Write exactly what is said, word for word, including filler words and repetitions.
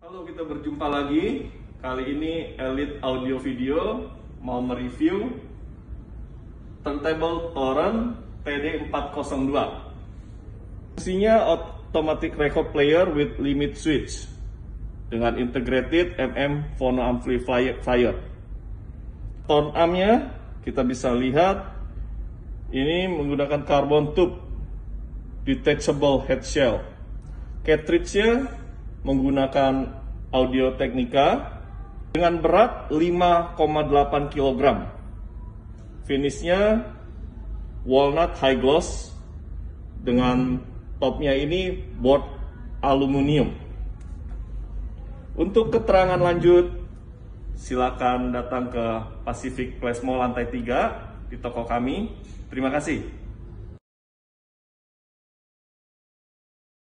Halo, kita berjumpa lagi. Kali ini Elite Audio Video mau mereview turntable Toren T D empat nol dua. Fungsinya automatic record player with limit switch dengan integrated M M phono amplifier. Tone armnya kita bisa lihat ini menggunakan carbon tube detachable head shell. Cartridge-nya menggunakan Audio Technica dengan berat lima koma delapan kilogram. Finishnya walnut high gloss dengan topnya ini board aluminium. Untuk keterangan lanjut silakan datang ke Pacific Place Mall lantai tiga di toko kami. Terima kasih.